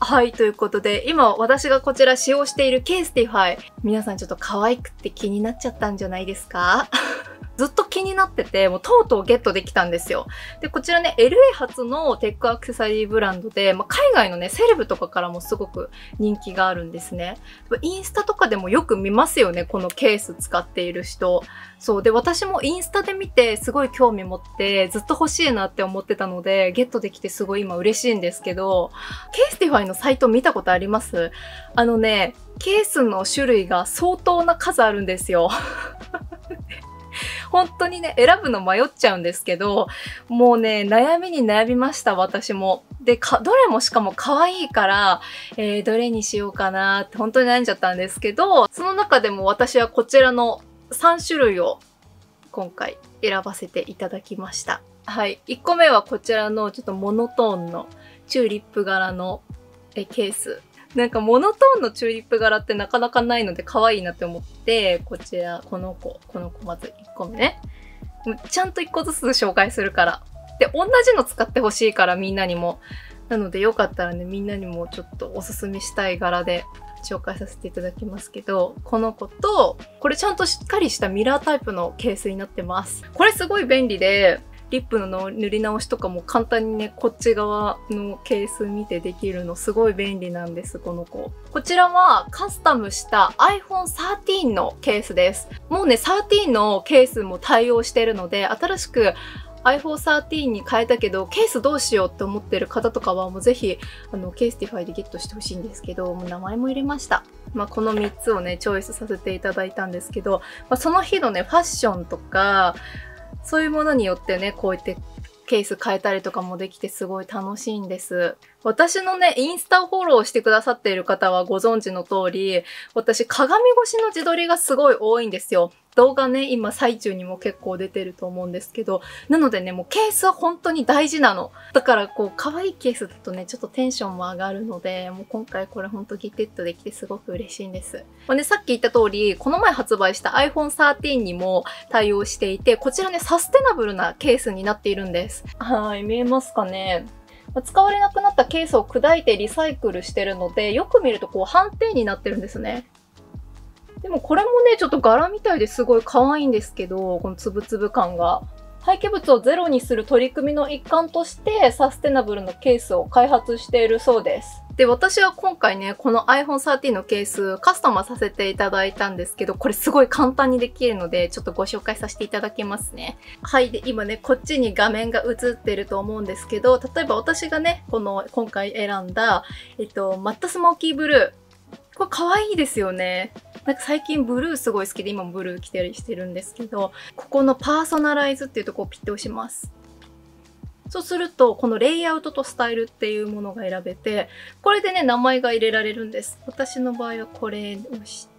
はい、ということで、今私がこちら使用しているケースティファイ。皆さんちょっと可愛くって気になっちゃったんじゃないですか？ずっと気になってて、もうとうとうゲットできたんですよ。で、こちらね、LA 発のテックアクセサリーブランドで、海外のね、セレブとかからもすごく人気があるんですね。インスタとかでもよく見ますよね、このケース使っている人。そう。で、私もインスタで見てすごい興味持ってずっと欲しいなって思ってたので、ゲットできてすごい今嬉しいんですけど、ケースティファイのサイト見たことあります？ケースの種類が相当な数あるんですよ。本当にね、選ぶの迷っちゃうんですけど、もうね、悩みに悩みました、私も。で、どれもしかも可愛いから、どれにしようかなって本当に悩んじゃったんですけど、その中でも私はこちらの3種類を今回選ばせていただきました。はい。1個目はこちらのちょっとモノトーンのチューリップ柄のケース。なんかモノトーンのチューリップ柄ってなかなかないので可愛いなって思って、こちら、この子まず1個目ね。ちゃんと1個ずつ紹介するから。で、同じの使ってほしいからみんなにも。なのでよかったらね、みんなにもちょっとおすすめしたい柄で紹介させていただきますけど、この子と、これちゃんとしっかりしたミラータイプのケースになってます。これすごい便利で、リップの塗り直しとかも簡単にね、こっち側のケース見てできるのすごい便利なんです、この子。こちらはカスタムした iPhone 13のケースです。もうね、13のケースも対応してるので、新しく iPhone 13に変えたけど、ケースどうしようって思ってる方とかはもうぜひ、ケースティファイでゲットしてほしいんですけど、もう名前も入れました。この3つをね、チョイスさせていただいたんですけど、その日のね、ファッションとか、そういうものによってね、こうやってケース変えたりとかもできてすごい楽しいんです。私のね、インスタフォローしてくださっている方はご存知の通り、私鏡越しの自撮りがすごい多いんですよ。動画ね、今最中にも結構出てると思うんですけど、なのでね、もうケースは本当に大事なの。だからこう、可愛いケースだとね、ちょっとテンションも上がるので、もう今回これ本当ゲットできてすごく嬉しいんです。で、さっき言った通り、この前発売した iPhone 13にも対応していて、こちらね、サステナブルなケースになっているんです。はい、見えますかね？使われなくなったケースを砕いてリサイクルしてるので、よく見るとこう斑点になってるんですね。でもこれもね、ちょっと柄みたいですごい可愛いんですけど、このつぶつぶ感が。廃棄物をゼロにする取り組みの一環としてサステナブルのケースを開発しているそうです。で、私は今回ね、この iPhone 13のケースカスタマーさせていただいたんですけど、これすごい簡単にできるので、ちょっとご紹介させていただきますね。はい。で、今ね、こっちに画面が映ってると思うんですけど、例えば私がね、今回選んだ、マットスモーキーブルー。これ可愛いですよね。なんか最近ブルーすごい好きで今もブルー着たりしてるんですけど、ここのパーソナライズっていうところをピッて押します。そうすると、このレイアウトとスタイルっていうものが選べて、これでね、名前が入れられるんです。私の場合はこれを押して、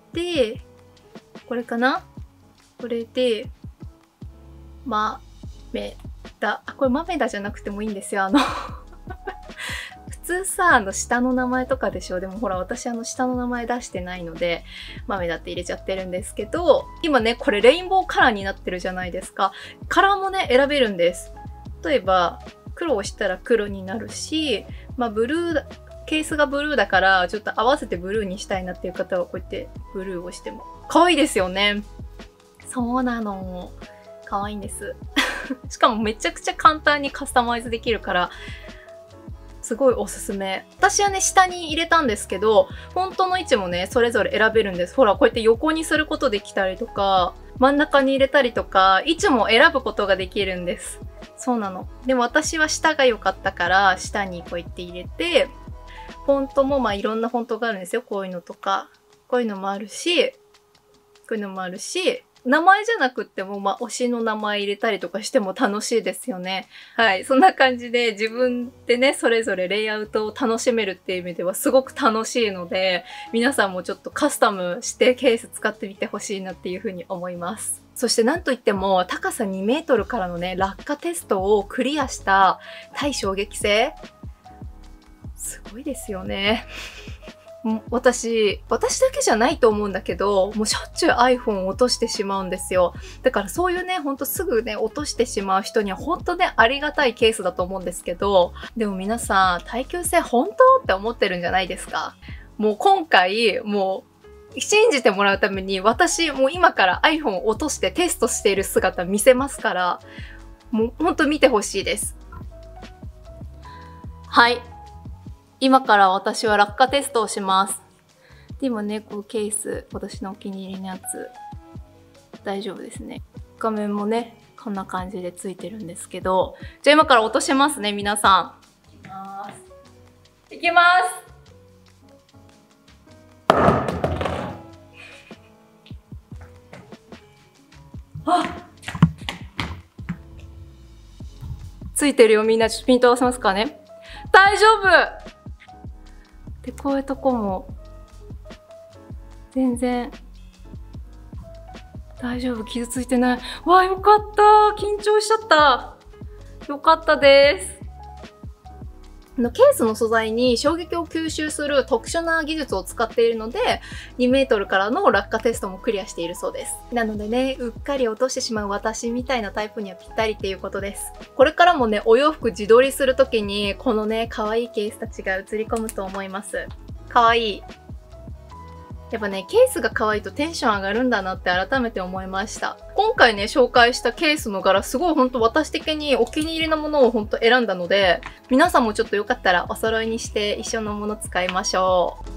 これかな？これで、まめだ。これまめだじゃなくてもいいんですよ。普通さ、下の名前とかでしょ。でもほら、私下の名前出してないので、豆だって入れちゃってるんですけど、今ね、これレインボーカラーになってるじゃないですか。カラーもね、選べるんです。例えば、黒をしたら黒になるし、ブルー、ケースがブルーだから、ちょっと合わせてブルーにしたいなっていう方は、こうやってブルーをしても。可愛いですよね。そうなの。可愛いんです。しかもめちゃくちゃ簡単にカスタマイズできるから、すごいおすすめ。私はね、下に入れたんですけど、フォントの位置もね、それぞれ選べるんです。ほら、こうやって横にすることできたりとか、真ん中に入れたりとか、位置も選ぶことができるんです。そうなの。でも私は下が良かったから、下にこうやって入れて、フォントもいろんなフォントがあるんですよ。こういうのとか。こういうのもあるし、こういうのもあるし、名前じゃなくっても、推しの名前入れたりとかしても楽しいですよね。はい。そんな感じで自分でね、それぞれレイアウトを楽しめるっていう意味ではすごく楽しいので、皆さんもちょっとカスタムしてケース使ってみてほしいなっていうふうに思います。そしてなんといっても、高さ2メートルからのね、落下テストをクリアした耐衝撃性。すごいですよね。 私だけじゃないと思うんだけど、もうしょっちゅう iPhone を落としてしまうんですよ。だからそういうね、ほんとすぐね、落としてしまう人にはほんとね、ありがたいケースだと思うんですけど、でも皆さん、耐久性本当って思ってるんじゃないですか？もう今回、もう、信じてもらうために、私、もう今から iPhone を落としてテストしている姿見せますから、もうほんと見てほしいです。はい。今から私は落下テストをします。でもね、こうケース、私のお気に入りのやつ、大丈夫ですね。画面もね、こんな感じでついてるんですけど、じゃあ今から落としますね、皆さん。いきます。あ、ついてるよ、みんな。ちょっとピント合わせますかね。大丈夫で、こういうとこも、全然、大丈夫、傷ついてない。わあ、よかった。緊張しちゃった。よかったです。ケースの素材に衝撃を吸収する特殊な技術を使っているので、2メートルからの落下テストもクリアしているそうです。なのでね、うっかり落としてしまう私みたいなタイプにはぴったりっていうことです。これからもね、お洋服自撮りするときに、このね、可愛いケースたちが映り込むと思います。可愛い。やっぱね、ケースが可愛いとテンション上がるんだなって改めて思いました。今回ね、紹介したケースの柄、すごいほんと私的にお気に入りのものをほんと選んだので、皆さんもちょっとよかったらお揃いにして一緒のもの使いましょう。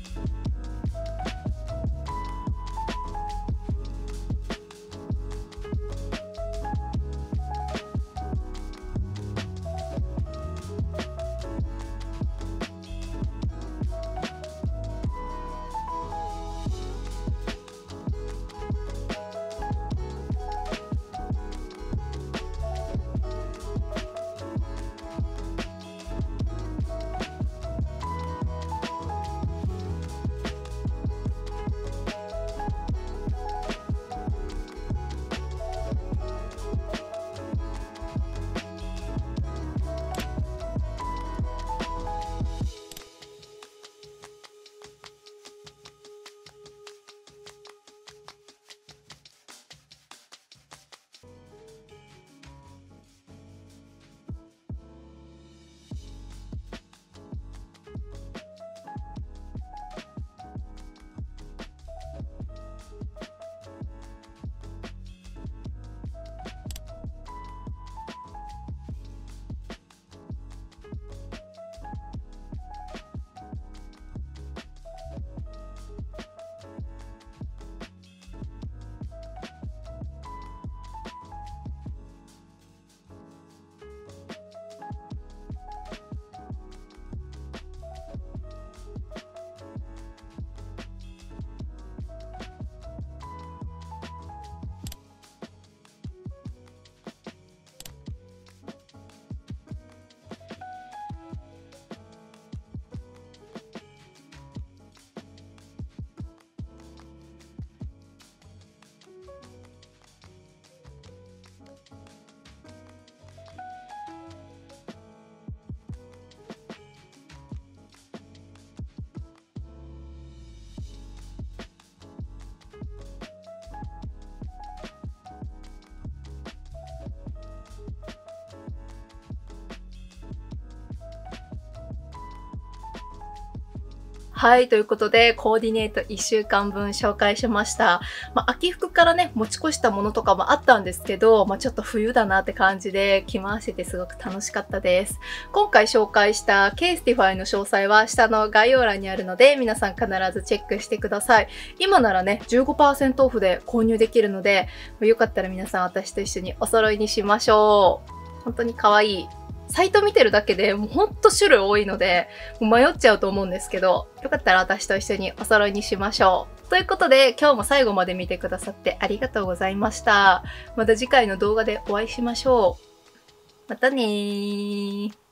はい、ということで、コーディネート1週間分紹介しました。秋服からね、持ち越したものとかもあったんですけど、ちょっと冬だなって感じで着回せてすごく楽しかったです。今回紹介したケースティファイの詳細は下の概要欄にあるので、皆さん必ずチェックしてください。今ならね、15% オフで購入できるので、よかったら皆さん私と一緒にお揃いにしましょう。本当に可愛い。サイト見てるだけでもうほんと種類多いので、もう迷っちゃうと思うんですけど、よかったら私と一緒にお揃いにしましょう。ということで、今日も最後まで見てくださってありがとうございました。また次回の動画でお会いしましょう。またねー。